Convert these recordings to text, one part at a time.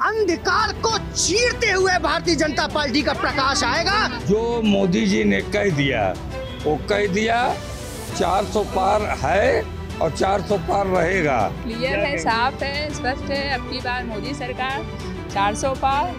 अंधकार को चीरते हुए भारतीय जनता पार्टी का प्रकाश आएगा। जो मोदी जी ने कह दिया वो कह दिया, 400 पार है और 400 पार रहेगा। क्लियर है, साफ है, स्पष्ट है। अब की बार मोदी सरकार 400 पार।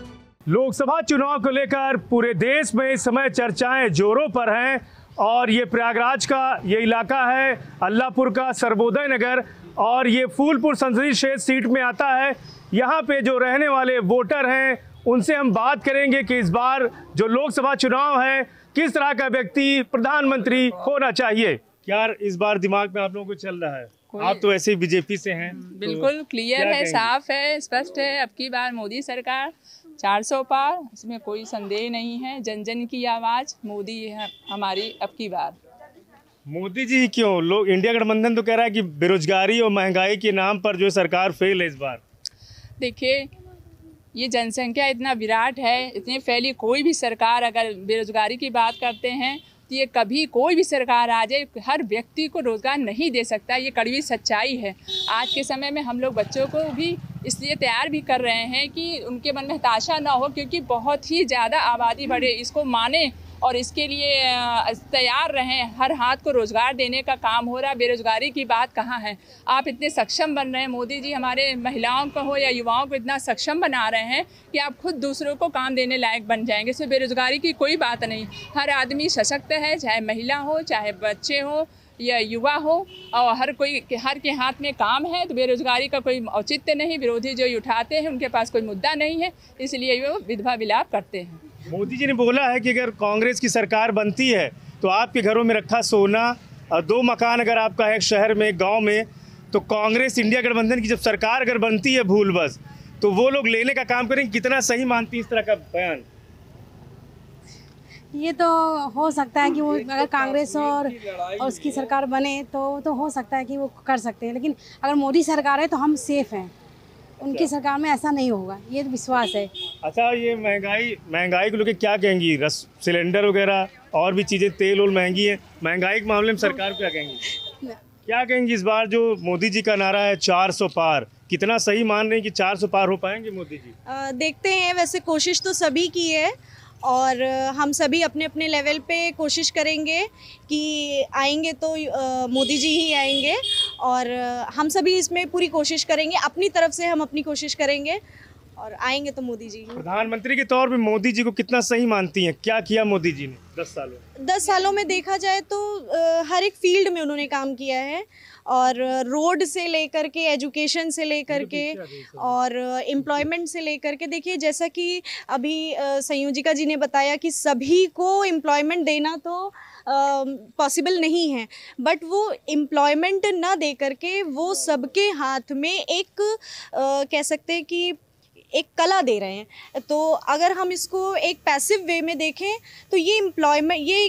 लोकसभा चुनाव को लेकर पूरे देश में इस समय चर्चाएं जोरों पर हैं और ये प्रयागराज का ये इलाका है, अल्लाहपुर का सर्वोदय नगर, और ये फूलपुर संसदीय क्षेत्र सीट में आता है। यहाँ पे जो रहने वाले वोटर हैं उनसे हम बात करेंगे कि इस बार जो लोकसभा चुनाव है किस तरह का व्यक्ति प्रधानमंत्री होना चाहिए। क्या इस बार दिमाग में आप लोगों को चल रहा है? आप तो ऐसे ही बीजेपी से हैं। बिल्कुल क्लियर है, साफ है, स्पष्ट है। अब की बार मोदी सरकार 400 पार, इसमें कोई संदेह नहीं है। जन जन की आवाज मोदी है हमारी अब की बार। मोदी जी क्यों? लोग इंडिया गठबंधन तो कह रहा है कि बेरोजगारी और महंगाई के नाम पर जो सरकार फेल है इस बार। देखिए, ये जनसंख्या इतना विराट है, इतनी फैली कोई भी सरकार अगर बेरोजगारी की बात करते हैं तो ये कभी कोई भी सरकार आ जाए हर व्यक्ति को रोजगार नहीं दे सकता। ये कड़वी सच्चाई है। आज के समय में हम लोग बच्चों को भी इसलिए तैयार भी कर रहे हैं कि उनके मन में हताशा ना हो, क्योंकि बहुत ही ज़्यादा आबादी बढ़े, इसको माने और इसके लिए तैयार रहें। हर हाथ को रोज़गार देने का काम हो रहा है। बेरोज़गारी की बात कहाँ है? आप इतने सक्षम बन रहे हैं, मोदी जी हमारे महिलाओं को हो या युवाओं को इतना सक्षम बना रहे हैं कि आप खुद दूसरों को काम देने लायक बन जाएंगे। इसमें बेरोज़गारी की कोई बात नहीं। हर आदमी सशक्त है, चाहे महिला हो, चाहे बच्चे हो या युवा हो, और हर के हाथ में काम है। तो बेरोज़गारी का कोई औचित्य नहीं। विरोधी जो उठाते हैं उनके पास कोई मुद्दा नहीं है, इसलिए वो विधवा विलाप करते हैं। मोदी जी ने बोला है कि अगर कांग्रेस की सरकार बनती है तो आपके घरों में रखा सोना और 2 मकान अगर आपका है शहर में, गांव में, तो कांग्रेस इंडिया गठबंधन की जब सरकार अगर बनती है भूल बस, तो वो लोग लेने का काम करेंगे। कितना सही मानती है इस तरह का बयान? ये तो हो सकता है कि वो अगर कांग्रेस और उसकी सरकार बने तो हो सकता है कि वो कर सकते हैं, लेकिन अगर मोदी सरकार है तो हम सेफ हैं। उनकी सरकार में ऐसा नहीं होगा, ये तो विश्वास है। अच्छा, ये महंगाई को लेकर क्या कहेंगी? सिलेंडर वगैरह और भी चीज़ें, तेल और महंगी है, महंगाई के मामले में सरकार क्या कहेंगी? क्या कहेंगी इस बार जो मोदी जी का नारा है 400 पार, कितना सही मान रहे हैं कि 400 पार हो पाएंगे मोदी जी? देखते हैं। वैसे कोशिश तो सभी की है और हम सभी अपने अपने लेवल पे कोशिश करेंगे कि आएंगे तो मोदी जी ही आएंगे, और हम सभी इसमें पूरी कोशिश करेंगे। अपनी तरफ से हम अपनी कोशिश करेंगे और आएंगे तो मोदी जी। प्रधानमंत्री के तौर पे मोदी जी को कितना सही मानती हैं? क्या किया मोदी जी ने 10 सालों में? देखा जाए तो हर एक फील्ड में उन्होंने काम किया है, और रोड से लेकर के, एजुकेशन से लेकर के, और एम्प्लॉयमेंट से लेकर के। देखिए, जैसा कि अभी संयोजिका जी ने बताया कि सभी को एम्प्लॉयमेंट देना तो पॉसिबल नहीं है, बट वो एम्प्लॉयमेंट ना दे करके वो सबके हाथ में एक कह सकते हैं कि एक कला दे रहे हैं। तो अगर हम इसको एक पैसिव वे में देखें तो ये एम्प्लॉयमेंट, ये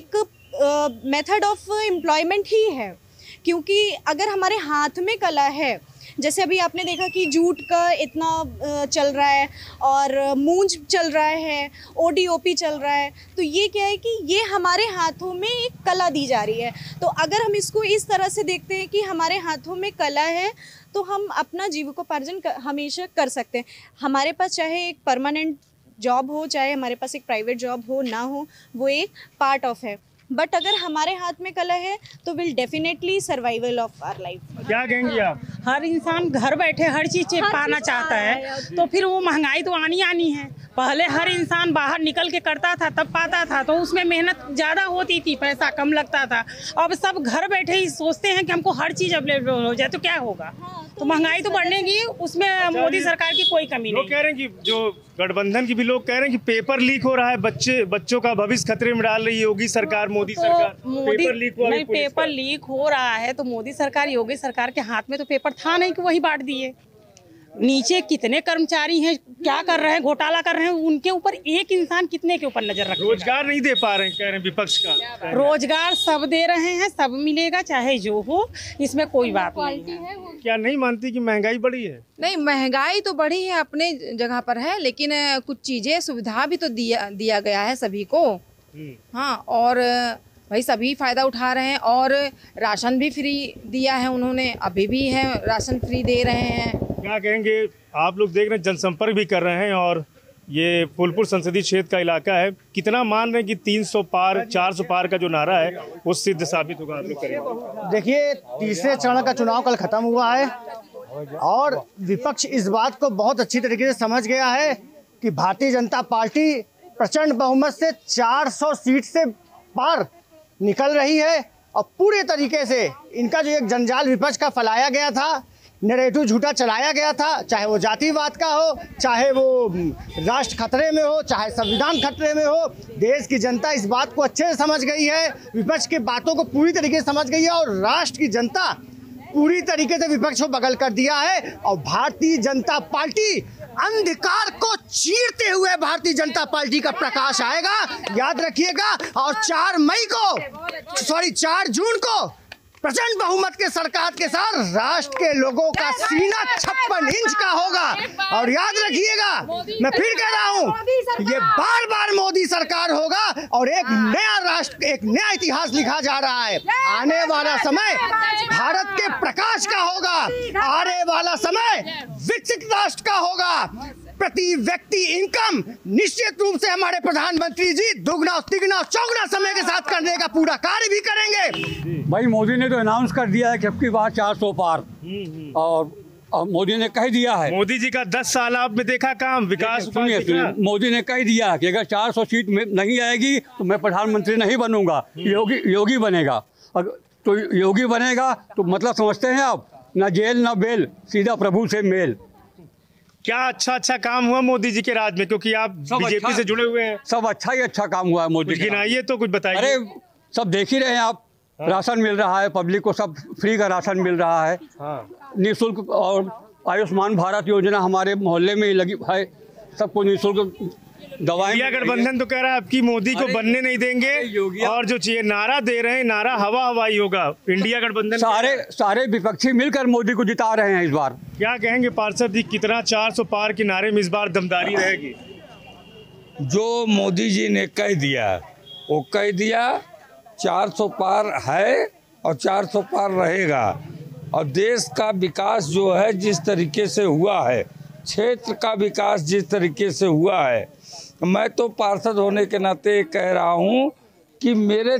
एक मेथड ऑफ एम्प्लॉयमेंट ही है, क्योंकि अगर हमारे हाथ में कला है, जैसे अभी आपने देखा कि जूट का इतना चल रहा है और मूंज चल रहा है, ओडीओपी चल रहा है, तो ये क्या है कि ये हमारे हाथों में एक कला दी जा रही है। तो अगर हम इसको इस तरह से देखते हैं कि हमारे हाथों में कला है तो हम अपना जीविकोपार्जन हमेशा कर सकते हैं। हमारे पास चाहे एक परमानेंट जॉब हो, चाहे हमारे पास एक प्राइवेट जॉब हो ना हो, वो एक पार्ट ऑफ है, बट अगर हमारे हाथ में कला है तो will definitely survival of our life. क्या कहेंगी आप? हर इंसान घर बैठे हर चीज़ पाना चाहता है, तो फिर वो महंगाई तो आनी है। पहले हर इंसान बाहर निकल के करता था तब पाता था, तो उसमें मेहनत ज़्यादा होती थी, पैसा कम लगता था। अब सब घर बैठे ही सोचते हैं कि हमको हर चीज़ अवेलेबल हो जाए, तो क्या होगा? तो महंगाई तो बढ़ेगी, उसमें मोदी सरकार की कोई कमी नहीं। लोग कह रहे हैं कि जो गठबंधन के भी लोग कह रहे हैं कि पेपर लीक हो रहा है, बच्चों का भविष्य खतरे में डाल रही है योगी सरकार, मोदी सरकार। पेपर लीक हो रहा है तो मोदी सरकार, योगी सरकार के हाथ में तो पेपर था नहीं कि वही बांट दिए। नीचे कितने कर्मचारी हैं, क्या कर रहे हैं, घोटाला कर रहे हैं, उनके ऊपर एक इंसान कितने के ऊपर नजर रखे? रोजगार नहीं दे पा रहे हैं, कह रहे हैं विपक्ष का। रोजगार सब दे रहे हैं, सब मिलेगा चाहे जो हो, इसमें कोई बात नहीं है। क्या नहीं मानती कि महंगाई बढ़ी है? नहीं, महंगाई तो बढ़ी है, अपने जगह पर है, लेकिन कुछ चीजें सुविधा भी तो दिया गया है सभी को। हाँ, और भाई सभी फायदा उठा रहे हैं, और राशन भी फ्री दिया है उन्होंने, अभी भी है राशन फ्री दे रहे हैं। क्या कहेंगे, आप लोग देख रहे हैं जनसंपर्क भी कर रहे हैं और ये फूलपुर संसदीय क्षेत्र का इलाका है, कितना मान रहे हैं कि 300 पार 400 पार का जो नारा है वो सिद्ध साबित होगा? आप लोग करेंगे। देखिए, तीसरे चरण का चुनाव कल खत्म हुआ है और विपक्ष इस बात को बहुत अच्छी तरीके से समझ गया है कि भारतीय जनता पार्टी प्रचंड बहुमत से 400 सीट से पार निकल रही है और पूरे तरीके से इनका जो एक जंजाल विपक्ष का फैलाया गया था, नैरेटिव झूठा चलाया गया था, चाहे वो जातिवाद का हो, चाहे वो राष्ट्र खतरे में हो, चाहे संविधान खतरे में हो, देश की जनता इस बात को अच्छे से समझ गई है, विपक्ष की बातों को पूरी तरीके से समझ गई है और राष्ट्र की जनता पूरी तरीके से विपक्ष को बगल कर दिया है और भारतीय जनता पार्टी अंधकार को चीरते हुए भारतीय जनता पार्टी का प्रकाश आएगा, याद रखिएगा। और 4 जून को प्रचंड बहुमत के सरकार के साथ राष्ट्र के लोगों का सीना 56 इंच का होगा। और याद रखिएगा, मैं फिर कह रहा हूं, ये बार बार मोदी सरकार होगा और एक नया राष्ट्र, एक नया इतिहास लिखा जा रहा है। आने वाला समय भारत के प्रकाश का होगा, आने वाला समय विकसित राष्ट्र का होगा। प्रति व्यक्ति इनकम निश्चित रूप से हमारे प्रधानमंत्री जी दुगना तिगना चौगुना समय के साथ करने का पूरा कार्य भी करेंगे। भाई मोदी ने तो अनाउंस कर दिया है कि अब की बार 400 पार, और मोदी ने कह दिया है, मोदी जी का 10 साल आपने देखा काम, विकास। सुनिए, मोदी ने कह दिया कि अगर 400 सीट में नहीं आएगी तो मैं प्रधानमंत्री नहीं बनूंगा, योगी बनेगा। तो योगी बनेगा तो मतलब समझते हैं आप, ना जेल ना बेल, सीधा प्रभु से मेल। क्या अच्छा काम हुआ मोदी जी के राज में, क्योंकि आप बीजेपी से जुड़े हुए हैं। सब अच्छा ही अच्छा काम हुआ है मोदी जी। गिनाइए तो कुछ बताइए। अरे सब देख ही रहे हैं आप, राशन मिल रहा है पब्लिक को, सब फ्री का राशन मिल रहा है, निःशुल्क। और आयुष्मान भारत योजना हमारे मोहल्ले में ही लगी है, सबको निःशुल्क दवाएं। इंडिया गठबंधन तो कह रहा है आपकी मोदी को बनने नहीं देंगे, और जो चाहिए नारा दे रहे हैं, नारा हवाई होगा। इंडिया गठबंधन सारे विपक्षी मिलकर मोदी को जिता रहे हैं इस बार। क्या कहेंगे पार्षद जी, कितना 400 पार के नारे में इस बार दमदारी रहेगी? जो मोदी जी ने कह दिया वो कह दिया, 400 पार है और 400 पार रहेगा। और देश का विकास जो है जिस तरीके से हुआ है, क्षेत्र का विकास जिस तरीके से हुआ है, मैं तो पार्षद होने के नाते कह रहा हूं कि मेरे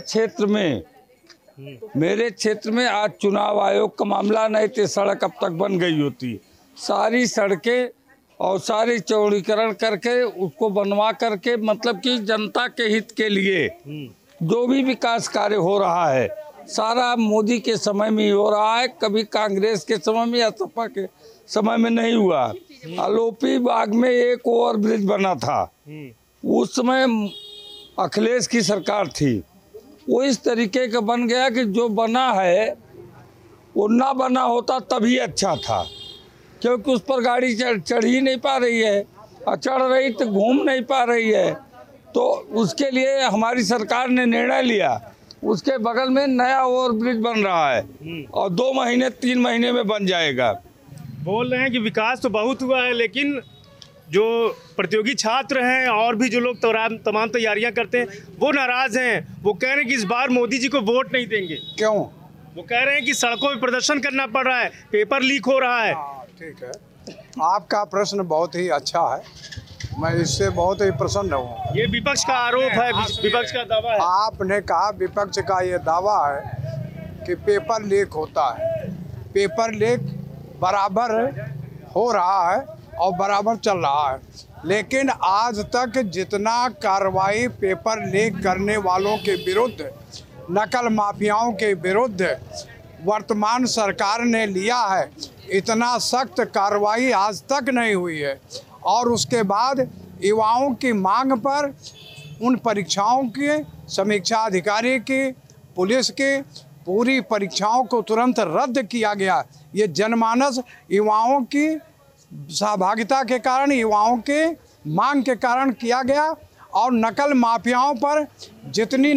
क्षेत्र में आज चुनाव आयोग का मामला नहीं तो सड़क अब तक बन गई होती। सारी सड़कें और सारी चौड़ीकरण करके उसको बनवा करके, मतलब कि जनता के हित के लिए जो भी विकास कार्य हो रहा है सारा मोदी के समय में ही हो रहा है। कभी कांग्रेस के समय में या सपा के समय में नहीं हुआ। आलोपी बाग में एक ओवर ब्रिज बना था, उस समय अखिलेश की सरकार थी। वो इस तरीके का बन गया कि जो बना है वो ना बना होता तभी अच्छा था, क्योंकि उस पर गाड़ी चढ़ ही नहीं पा रही है, और चढ़ रही तो घूम नहीं पा रही है। तो उसके लिए हमारी सरकार ने निर्णय लिया, उसके बगल में नया ओवर ब्रिज बन रहा है और 2 महीने 3 महीने में बन जाएगा। बोल रहे हैं कि विकास तो बहुत हुआ है, लेकिन जो प्रतियोगी छात्र हैं और भी जो लोग तमाम तैयारियां करते हैं वो नाराज हैं। वो कह रहे हैं कि इस बार मोदी जी को वोट नहीं देंगे। क्यों? वो कह रहे हैं कि सड़कों पे प्रदर्शन करना पड़ रहा है, पेपर लीक हो रहा है। ठीक है, आपका प्रश्न बहुत ही अच्छा है, मैं इससे बहुत ही प्रसन्न हूँ। ये विपक्ष का आरोप है, विपक्ष का दावा है। आपने कहा विपक्ष का ये दावा है कि पेपर लीक होता है। पेपर लीक बराबर हो रहा है और बराबर चल रहा है, लेकिन आज तक जितना कार्रवाई पेपर लीक करने वालों के विरुद्ध, नकल माफियाओं के विरुद्ध वर्तमान सरकार ने लिया है, इतना सख्त कार्रवाई आज तक नहीं हुई है। और उसके बाद युवाओं की मांग पर उन परीक्षाओं के समीक्षा अधिकारी की, पुलिस की पूरी परीक्षाओं को तुरंत रद्द किया गया। ये जनमानस युवाओं की सहभागिता के कारण, युवाओं के मांग के कारण किया गया। और नकल माफियाओं पर जितनी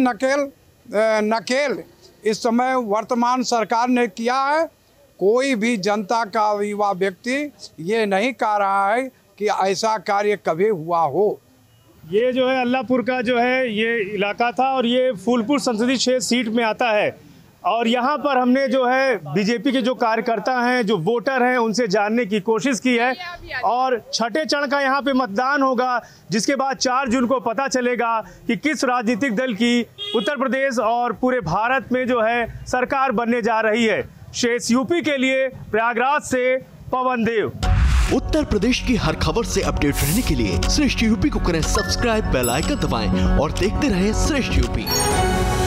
नकेल इस समय वर्तमान सरकार ने किया है, कोई भी जनता का युवा व्यक्ति ये नहीं कह रहा है कि ऐसा कार्य कभी हुआ हो। ये जो है अल्लाहपुर का जो है ये इलाका था और ये फूलपुर संसदीय क्षेत्र सीट में आता है। और यहाँ पर हमने जो है बीजेपी के जो कार्यकर्ता हैं, जो वोटर हैं, उनसे जानने की कोशिश की है। और छठे चरण का यहाँ पे मतदान होगा, जिसके बाद 4 जून को पता चलेगा कि किस राजनीतिक दल की उत्तर प्रदेश और पूरे भारत में जो है सरकार बनने जा रही है। शेष यूपी के लिए प्रयागराज से पवन देव। उत्तर प्रदेश की हर खबर से अपडेट रहने के लिए श्रेष्ठ यूपी को करें सब्सक्राइब, बेल आइकन दबाएं और देखते रहें श्रेष्ठ यूपी।